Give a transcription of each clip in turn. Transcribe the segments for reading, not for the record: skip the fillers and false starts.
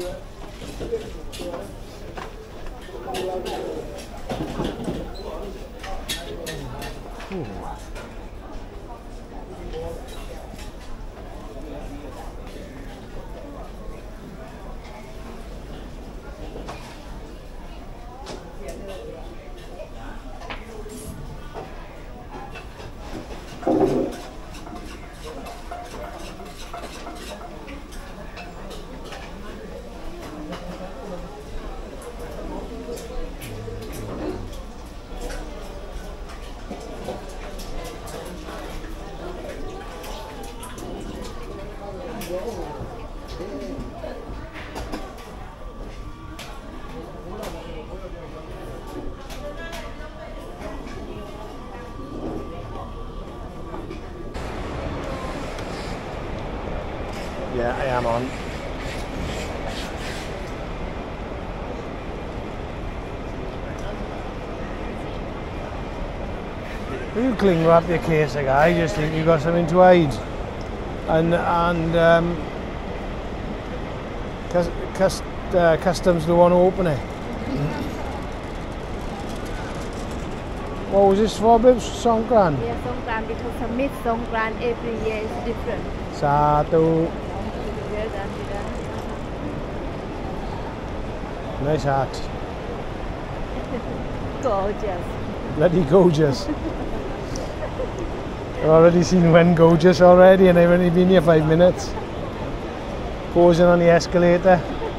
Yeah, I am on. You cling wrap your case, like I just think you got something to hide, and customs don't want to open it. What was this for, babes? Songkran? Yeah, Songkran, because the mid Songkran every year is different. Satu. Nice hat. Gorgeous. Bloody gorgeous. I've already seen one gorgeous already and I've only been here 5 minutes. Posing on the escalator.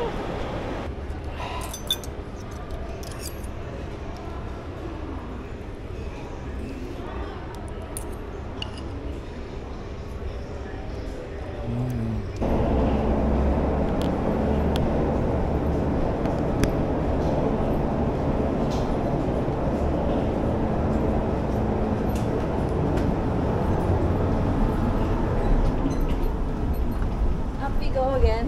Go again.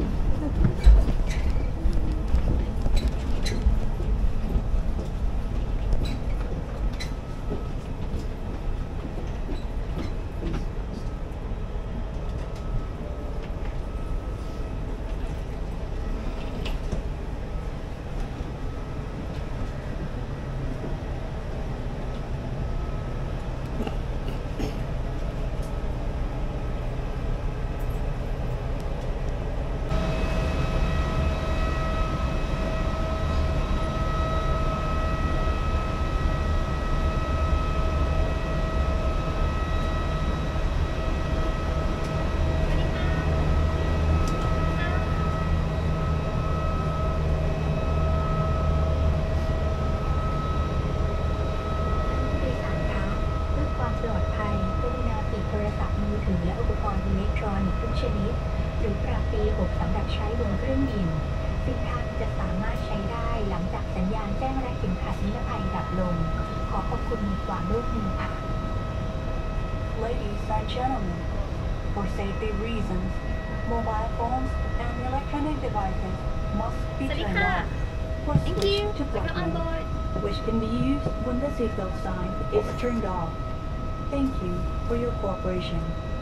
Ladies and gentlemen, for safety reasons, mobile phones and electronic devices must be turned off or switched to flight mode, which can be used when the seatbelt sign is turned off. Thank you for your cooperation.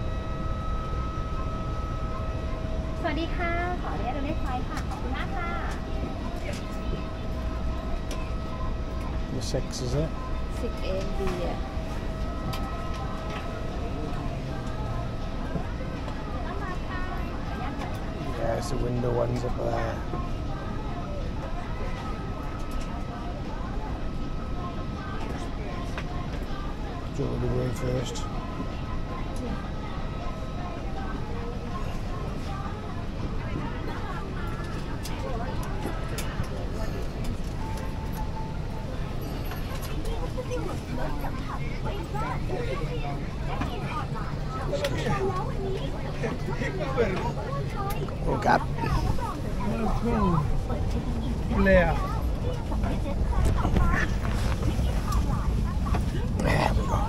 สวัสดีค่ะ ขออนุญาตเดินเลขไฟค่ะ ขอบคุณมากค่ะ The 6 is it? 6 AMB อ่ะ Yeah, it's the window ones up there. Do you want me to go in first? Woke up. There we go.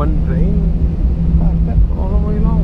one train parked up all the way along.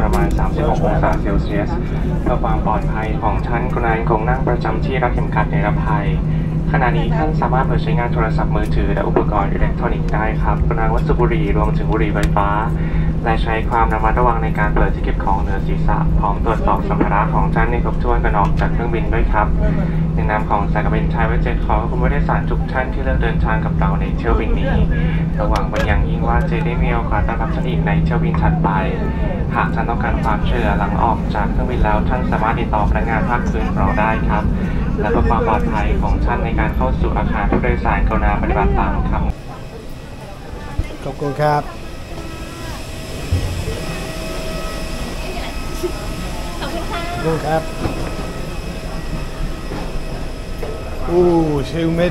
ประมาณ 36 องศาเซลเซียสเพื่อความปลอดภัยของท่านกรุณาคงนั่งประจำที่รัดเข็มขัดนิรภัยขณะนี้ท่านสามารถเปิดใช้งานโทรศัพท์มือถือและอุปกรณ์อิเล็กทรอนิกส์ได้ครับกรุณาวัสดุบุหรี่รวมถึงบุหรี่ไฟฟ้าและใช้ความระมัดระวังในการเปิดที่เก็บของเหนือศีรษะพร้อมตรวจสอบสัมภาระของท่านให้ครบถ้วนก่อนออกจากเครื่องบินด้วยครับในนามของสายการบินไทยเวสเจ็ตขอขอบคุณผู้โดยสารทุกท่านที่เลือกเดินทางกับเราในเที่ยวบินนี้หวังเป็นอย่างยิ่งว่าจะได้มีโอกาสต้อนรับท่านอีกในเที่ยวบินถัดไปหากท่านต้องการความช่วยเหลือหลังออกจากเครื่องบินแล้วท่านสามารถติดต่อพนักงานภาคพื้นของเราได้ครับและเพื่อความปลอดภัยของท่านในการเข้าสู่อาคารผู้โดยสารกรุณาปฏิบัติตามคำขอบคุณครับขอบคุณค่ะขอบคุณครับOoh, it's humid.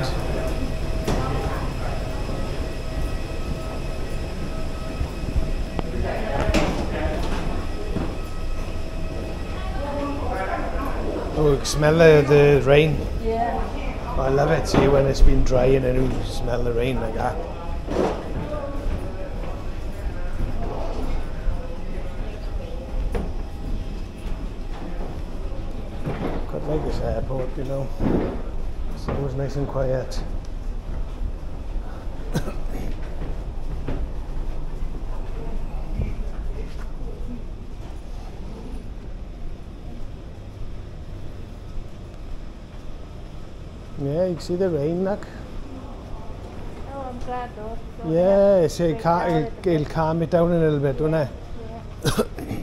Oh, you can smell the rain. Yeah. Oh, I love it. See, when it's been dry and then you smell the rain like that. Quite like this airport, you know. It's always nice and quiet. Yeah, you can see the rain, look. Oh, I'm glad though. Yeah, so it'll calm it down a little bit, won't it? Yeah.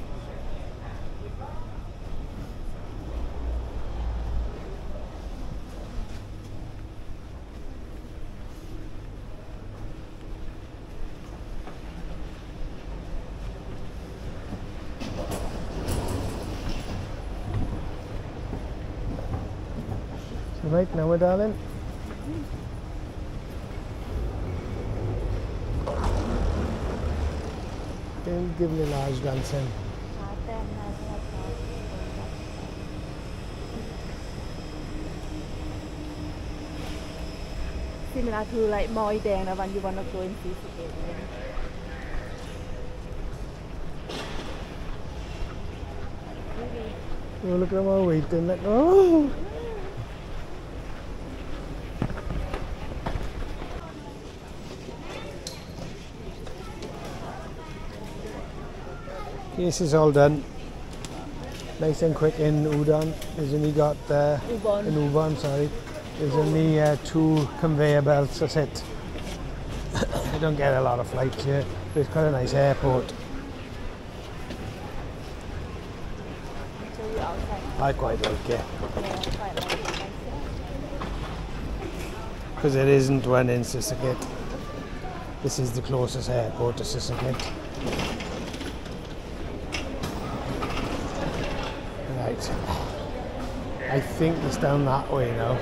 Right now, my darling. And give me a large dancing. ซิมิลาคือไรมอยแดงนะวันยูวันอโกนสีสเกต Oh, look at them all waiting. Like, oh! This is all done. Nice and quick in Udon. There's only got in Ubon, sorry. There's only 2 conveyor belts. That's it. I don't get a lot of flights here, but it's quite a nice airport. I quite like it because it isn't one in Sisakit. This is the closest airport to Sisakit. Right, I think it's down that way now.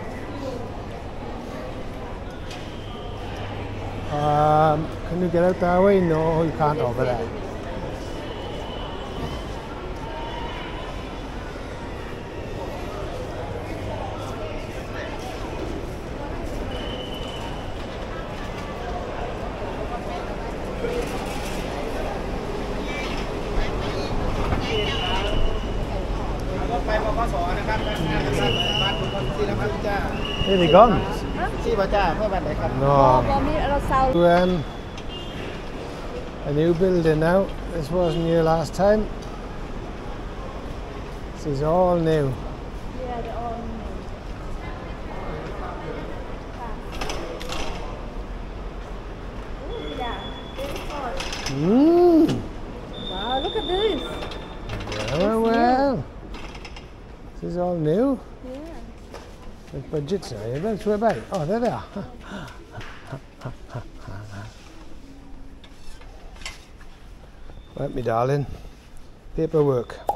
Can you get out that way? No, you can't over there. Here they gone? No. A new building now. This wasn't here last time. This is all new. Yeah, they're all new. Wow, look at this. Well. This is all new. Yeah. The budget's now. Let's go back. Oh, there they are. Right, me darling. Paperwork.